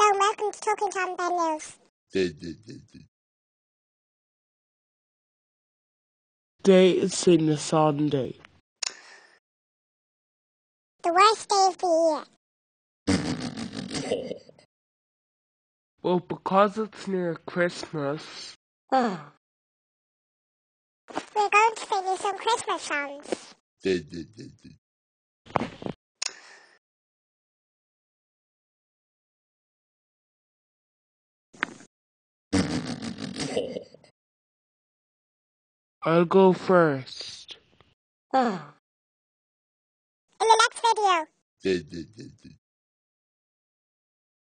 Hello, welcome to Talking Tom Ben News. Day is in a Sunday. The worst day of the year. Well, because it's near Christmas. We're going to sing you some Christmas songs. I'll go first. In the next video.